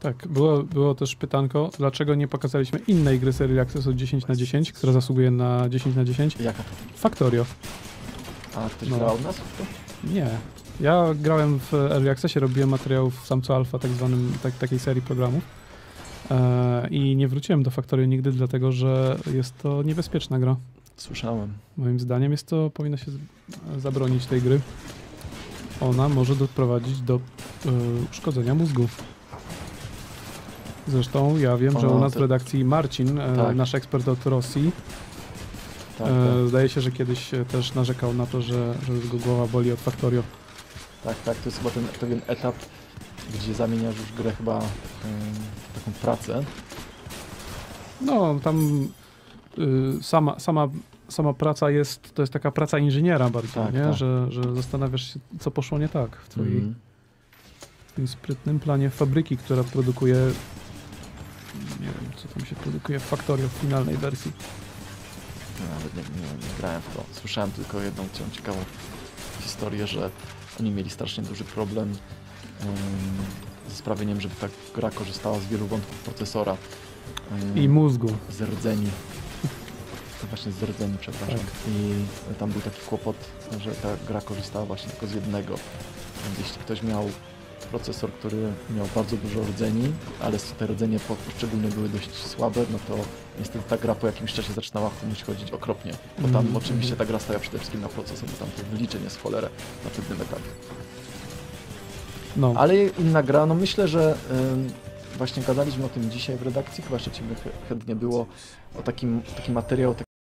Tak, było też pytanko, dlaczego nie pokazaliśmy innej gry serii Accessu 10/10, która zasługuje na 10/10? Jaka to? Factorio. A ktoś grał od nas? Nie. Ja grałem w Early Accessie, robiłem materiałów w Samco Alpha, takiej serii programów. I nie wróciłem do Factorio nigdy, dlatego że jest to niebezpieczna gra. Słyszałem. Moim zdaniem powinno się zabronić tej gry. Ona może doprowadzić do uszkodzenia mózgu. Zresztą ja wiem, że u nas w redakcji Marcin, tak. Nasz ekspert od Rosji, tak. Zdaje się, że kiedyś też narzekał na to, że go głowa boli od Factorio. Tak, to jest chyba ten pewien etap, gdzie zamieniasz już grę chyba w taką pracę. No, tam sama praca to jest taka praca inżyniera bardziej, tak, nie? Tak. Że zastanawiasz się, co poszło nie tak w twoim sprytnym planie fabryki, która produkuje, nie wiem, co tam się produkuje w Factorio w finalnej wersji. Nawet nie grałem w to. Słyszałem tylko jedną ciekawą historię, że oni mieli strasznie duży problem ze sprawieniem, żeby ta gra korzystała z wielu wątków procesora. I mózgu. Zrdzeni. Właśnie zrdzeni, przepraszam. Tak. I tam był taki kłopot, że ta gra korzystała właśnie tylko z jednego. Więc jeśli ktoś miał procesor, który miał bardzo dużo rdzeni, ale te rdzenie poszczególne były dość słabe, no to niestety ta gra po jakimś czasie zaczynała komuś chodzić okropnie. Bo tam oczywiście ta gra stawia przede wszystkim na procesor, bo tam tych wyliczeń jest w cholerę na pewnym etapie. No. Ale inna gra, no myślę, że właśnie gadaliśmy o tym dzisiaj w redakcji, chyba jeszcze Ciebie chętnie było o taki materiał,